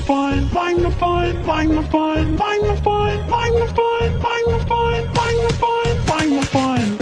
fun, find the fun, find the fun, find the fun, find the fun, find the fun, find the fun, find the fun.